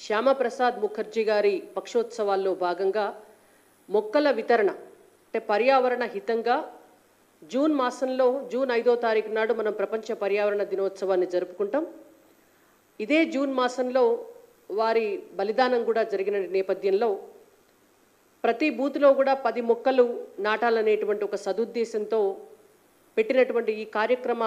శ్యామప్రసాద్ ముఖర్జీ గారి పక్షోత్సవాల్లో భాగంగా మొక్కల వితరణ అంటే పర్యావరణ హితంగా జూన్ మాసంలో జూన్ 5వ తారీఖు నాడు మనం ప్రపంచ పర్యావరణ దినోత్సవాన్ని జరుపుకుంటాం. ఇదే జూన్ మాసంలో వారి బలిదానం కూడా జరిగిన నేపథ్యంలో ప్రతి బూత్లో కూడా 10 మొక్కలు నాటాలనేటువంటి ఒక సదుద్దేశంతో పెట్టినటువంటి ఈ కార్యక్రమ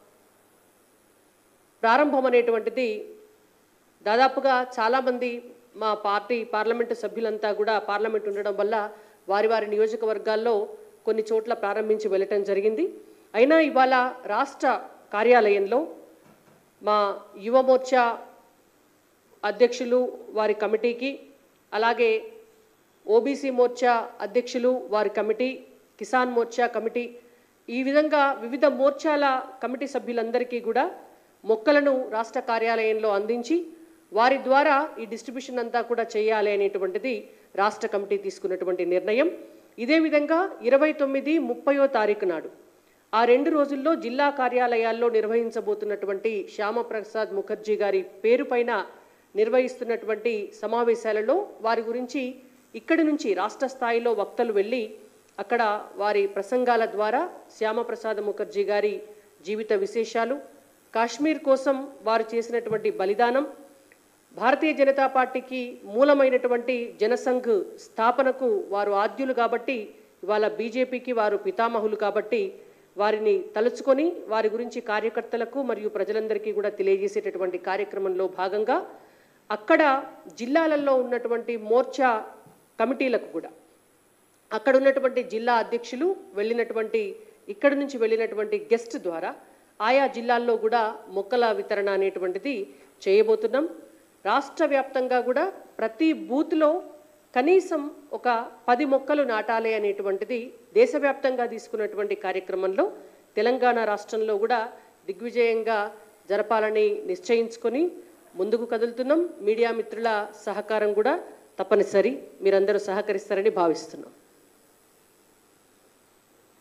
ప్రారంభం అనేటువంటిది దాదాపుగా చాలామంది మా పార్లమెంటు సభ్యులంతా కూడా పార్లమెంట్ ఉండడం వల్ల వారి వారి నియోజకవర్గాల్లో కొన్ని చోట్ల ప్రారంభించి వెళ్ళటం జరిగింది. అయినా ఇవాళ రాష్ట్ర కార్యాలయంలో మా యువ మోర్చా అధ్యక్షులు వారి కమిటీకి, అలాగే ఓబీసీ మోర్చా అధ్యక్షులు వారి కమిటీ, కిసాన్ మోర్చా కమిటీ, ఈ విధంగా వివిధ మోర్చాల కమిటీ సభ్యులందరికీ కూడా మొక్కలను రాష్ట్ర కార్యాలయంలో అందించి వారి ద్వారా ఈ డిస్ట్రిబ్యూషన్ అంతా కూడా చేయాలి అనేటువంటిది రాష్ట్ర కమిటీ తీసుకున్నటువంటి నిర్ణయం. ఇదే విధంగా 29, 30వ తారీఖు నాడు ఆ 2 రోజుల్లో జిల్లా కార్యాలయాల్లో నిర్వహించబోతున్నటువంటి శ్యామప్రసాద్ ముఖర్జీ గారి పేరు పైన నిర్వహిస్తున్నటువంటి సమావేశాలలో వారి గురించి ఇక్కడి నుంచి రాష్ట్ర స్థాయిలో వక్తలు వెళ్ళి అక్కడ వారి ప్రసంగాల ద్వారా శ్యామప్రసాద్ ముఖర్జీ గారి జీవిత విశేషాలు, కాశ్మీర్ కోసం వారు చేసినటువంటి బలిదానం, భారతీయ జనతా పార్టీకి మూలమైనటువంటి జనసంఘ్ స్థాపనకు వారు ఆద్యులు కాబట్టి, ఇవాళ బీజేపీకి వారు పితామహులు కాబట్టి వారిని తలుచుకొని వారి గురించి కార్యకర్తలకు మరియు ప్రజలందరికీ కూడా తెలియజేసేటటువంటి కార్యక్రమంలో భాగంగా అక్కడ జిల్లాలలో ఉన్నటువంటి మోర్చా కమిటీలకు కూడా అక్కడ ఉన్నటువంటి జిల్లా అధ్యక్షులు ఇక్కడి నుంచి వెళ్ళినటువంటి గెస్ట్ ద్వారా ఆయా జిల్లాల్లో కూడా మొక్కల వితరణ అనేటువంటిది చేయబోతున్నాం. రాష్ట్ర వ్యాప్తంగా కూడా ప్రతి బూత్లో కనీసం ఒక 10 మొక్కలు నాటాలి అనేటువంటిది దేశవ్యాప్తంగా తీసుకున్నటువంటి కార్యక్రమంలో తెలంగాణ రాష్ట్రంలో కూడా దిగ్విజయంగా జరపాలని నిశ్చయించుకొని ముందుకు కదులుతున్నాం. మీడియా మిత్రుల సహకారం కూడా తప్పనిసరి, మీరందరూ సహకరిస్తారని భావిస్తున్నాం.